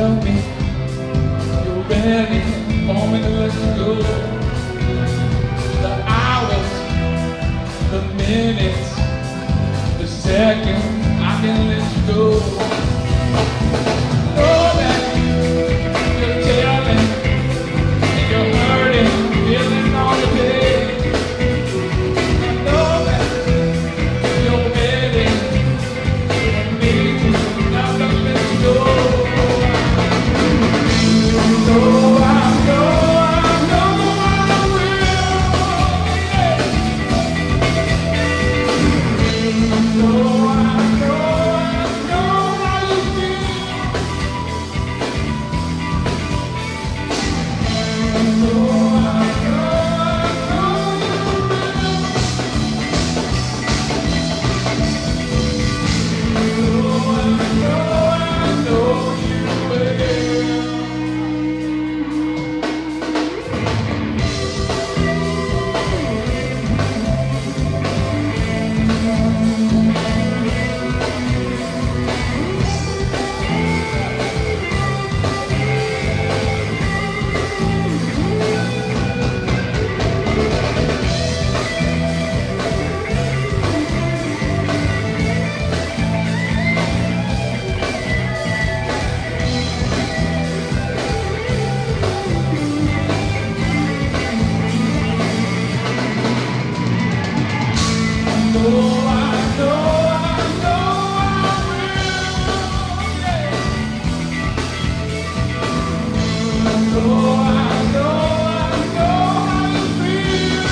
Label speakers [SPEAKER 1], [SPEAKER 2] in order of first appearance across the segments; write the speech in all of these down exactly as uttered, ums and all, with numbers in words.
[SPEAKER 1] tell me you're ready for me to let you go. The hours, the minutes, the seconds, I can let you go. Know that you're telling and you're hurting, feeling all the pain. I know that you're ready for me to not let you go. So I know, I know I will. So I know, I know how you feel. So I know, I know you will. So I know, I know you will. So I know, I know I will. So I know, I know how you feel.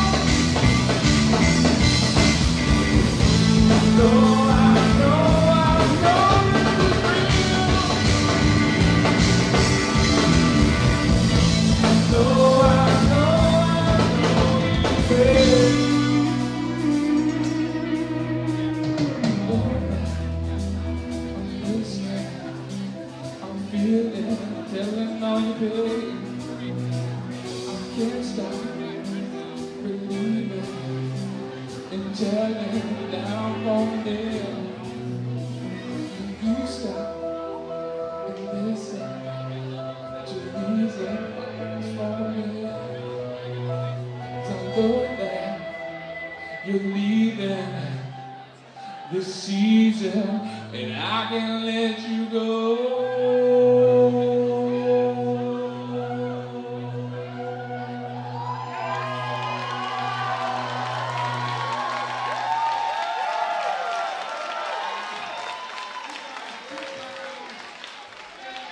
[SPEAKER 1] So I know, I know you feel. So I know, I know you feel. I'm feeling, telling all you pain. I can't stop believing and telling down from there. You stop and listen to reasons for me. 'Cause I know that you're leaving this season, and I can't let you go.